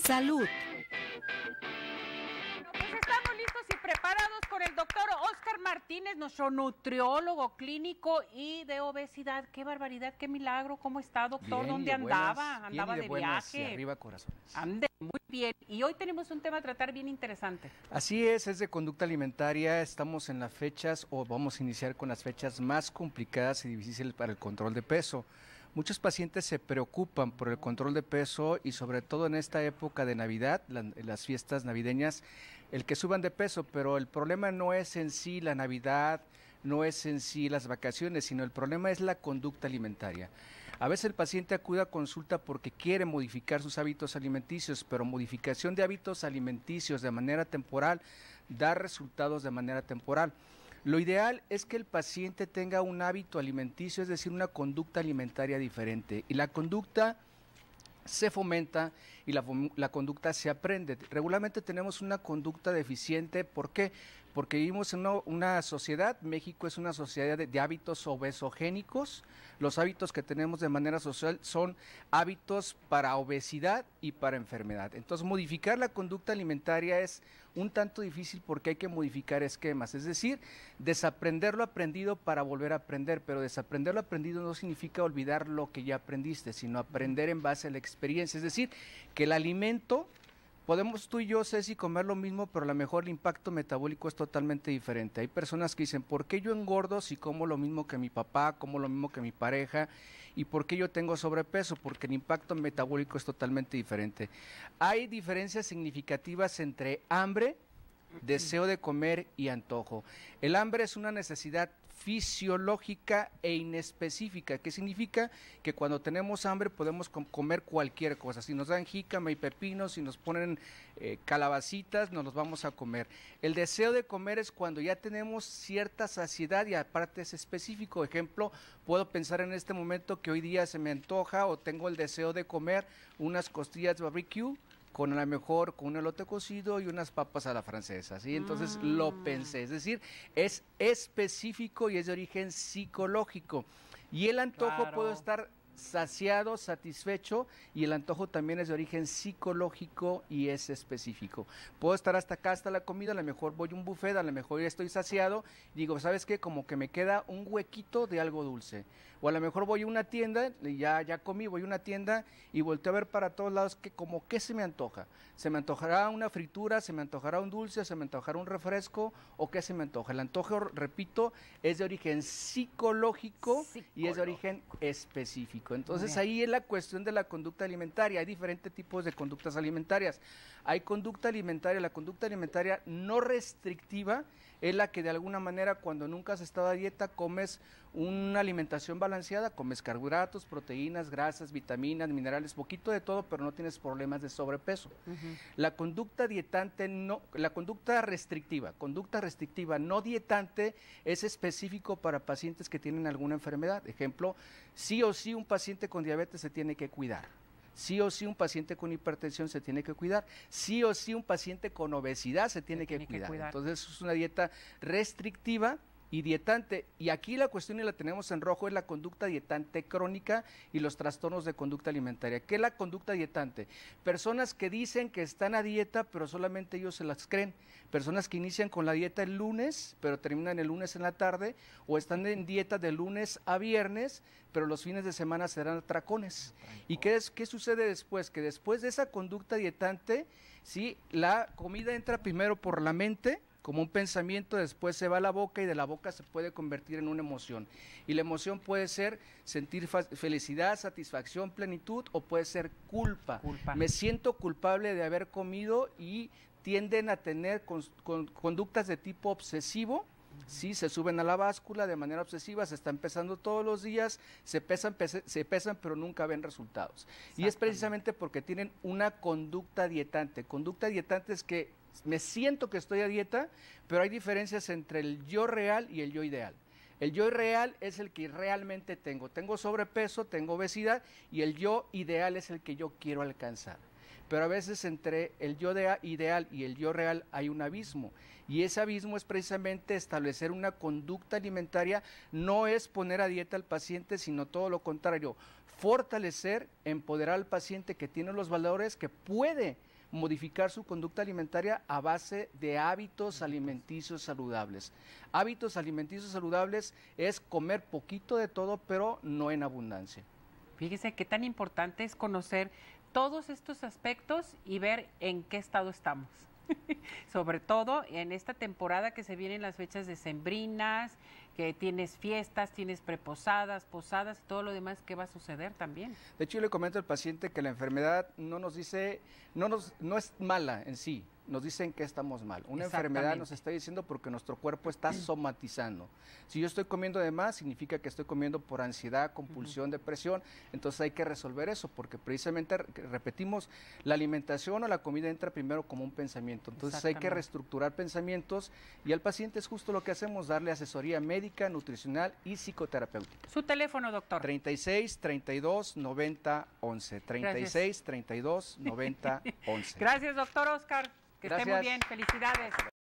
Salud. Pues estamos listos y preparados con el doctor Óscar Martínez, nuestro nutriólogo clínico y de obesidad. Qué barbaridad, qué milagro. ¿Cómo está, doctor? Bien, ¿Dónde andaba? Andaba de buenas, viaje. y arriba corazones. Ande, muy bien. Y hoy tenemos un tema a tratar bien interesante. Así es de conducta alimentaria. Estamos en las fechas, o vamos a iniciar con las fechas más complicadas y difíciles para el control de peso. Muchos pacientes se preocupan por el control de peso y sobre todo en esta época de Navidad, las fiestas navideñas, el que suban de peso, pero el problema no es en sí la Navidad, no es en sí las vacaciones, sino el problema es la conducta alimentaria. A veces el paciente acude a consulta porque quiere modificar sus hábitos alimenticios, pero modificación de hábitos alimenticios de manera temporal da resultados de manera temporal. Lo ideal es que el paciente tenga un hábito alimenticio, es decir, una conducta alimentaria diferente. Y la conducta se fomenta y la conducta se aprende. Regularmente tenemos una conducta deficiente. ¿Por qué? Porque vivimos en una sociedad, México es una sociedad de hábitos obesogénicos. Los hábitos que tenemos de manera social son hábitos para obesidad y para enfermedad. Entonces, modificar la conducta alimentaria es un tanto difícil porque hay que modificar esquemas, es decir, desaprender lo aprendido para volver a aprender, pero desaprender lo aprendido no significa olvidar lo que ya aprendiste, sino aprender en base a la experiencia, es decir, que el alimento, podemos tú y yo, Ceci, comer lo mismo, pero a lo mejor el impacto metabólico es totalmente diferente. Hay personas que dicen, ¿por qué yo engordo si como lo mismo que mi papá, como lo mismo que mi pareja? ¿Y por qué yo tengo sobrepeso? Porque el impacto metabólico es totalmente diferente. Hay diferencias significativas entre hambre, deseo de comer y antojo. El hambre es una necesidad fisiológica e inespecífica, que significa que cuando tenemos hambre podemos comer cualquier cosa. Si nos dan jícama y pepino, si nos ponen calabacitas, nos los vamos a comer. El deseo de comer es cuando ya tenemos cierta saciedad y aparte es específico. Ejemplo, puedo pensar en este momento que hoy día se me antoja o tengo el deseo de comer unas costillas barbecue con a lo mejor con un elote cocido y unas papas a la francesa, ¿sí? Entonces lo pensé, es decir, es específico y es de origen psicológico. Y el antojo puede estar saciado, satisfecho, y el antojo también es de origen psicológico y es específico. Puedo estar hasta acá, hasta la comida, a lo mejor voy a un buffet, a lo mejor ya estoy saciado, digo, ¿sabes qué? Como que me queda un huequito de algo dulce. O a lo mejor voy a una tienda, ya comí, voy a una tienda y volteo a ver para todos lados que como qué se me antoja. Se me antojará una fritura, se me antojará un dulce, se me antojará un refresco, o qué se me antoja. El antojo, repito, es de origen psicológico y es de origen específico. Entonces ahí es la cuestión de la conducta alimentaria. Hay diferentes tipos de conductas alimentarias. Hay conducta alimentaria, la conducta alimentaria no restrictiva es la que de alguna manera cuando nunca has estado a dieta comes una alimentación balanceada, comes carbohidratos, proteínas, grasas, vitaminas, minerales, poquito de todo, pero no tienes problemas de sobrepeso. La conducta dietante no, la conducta restrictiva no dietante es específico para pacientes que tienen alguna enfermedad. Ejemplo, sí o sí un paciente con diabetes se tiene que cuidar. Sí o sí un paciente con hipertensión se tiene que cuidar, sí o sí un paciente con obesidad se tiene que cuidar. Entonces es una dieta restrictiva y dietante. Y aquí la cuestión, y la tenemos en rojo, es la conducta dietante crónica y los trastornos de conducta alimentaria. ¿Qué es la conducta dietante? Personas que dicen que están a dieta, pero solamente ellos se las creen. Personas que inician con la dieta el lunes, pero terminan el lunes en la tarde, o están en dieta de lunes a viernes, pero los fines de semana serán atracones. ¿Y qué sucede después? Que después de esa conducta dietante, ¿sí?, la comida entra primero por la mente, como un pensamiento, después se va a la boca y de la boca se puede convertir en una emoción. Y la emoción puede ser sentir felicidad, satisfacción, plenitud, o puede ser culpa. Me siento culpable de haber comido y tienden a tener conductas de tipo obsesivo. Sí, se suben a la báscula de manera obsesiva, se están pesando todos los días, se pesan, pero nunca ven resultados. Y es precisamente porque tienen una conducta dietante. Conducta dietante es que me siento que estoy a dieta, pero hay diferencias entre el yo real y el yo ideal. El yo real es el que realmente tengo sobrepeso, tengo obesidad, y el yo ideal es el que yo quiero alcanzar. Pero a veces entre el yo ideal y el yo real hay un abismo, y ese abismo es precisamente establecer una conducta alimentaria. No es poner a dieta al paciente, sino todo lo contrario, fortalecer, empoderar al paciente que tiene los valores, que puede modificar su conducta alimentaria a base de hábitos alimenticios saludables. Hábitos alimenticios saludables es comer poquito de todo, pero no en abundancia. Fíjese qué tan importante es conocer todos estos aspectos y ver en qué estado estamos. Sobre todo en esta temporada que se vienen las fechas decembrinas, que tienes fiestas, tienes preposadas, posadas y todo lo demás, ¿qué va a suceder también? De hecho, yo le comento al paciente que la enfermedad no nos dice, no es mala en sí, nos dicen que estamos mal. Una enfermedad nos está diciendo porque nuestro cuerpo está somatizando. Si yo estoy comiendo de más, significa que estoy comiendo por ansiedad, compulsión, depresión. Entonces hay que resolver eso, porque precisamente, repetimos, la alimentación o la comida entra primero como un pensamiento. Entonces hay que reestructurar pensamientos y al paciente es justo lo que hacemos, darle asesoría médica, nutricional y psicoterapéutica. Su teléfono, doctor. 36 32 90 11. 36 32 90 11. Gracias, doctor Oscar. Que esté muy bien. Felicidades.